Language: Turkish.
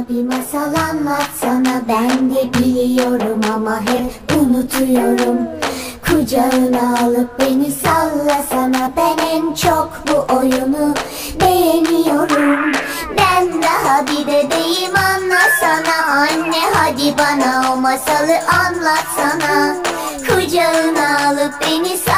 bir masal anlatsana, ben de biliyorum ama hep unutuyorum. Kucağına alıp beni sallasana, ben en çok bu oyunu beğeniyorum. Ben daha bir bebeğim, anlasana anne, hadi bana o masalı anlatsana. Kucağına alıp beni sallasana.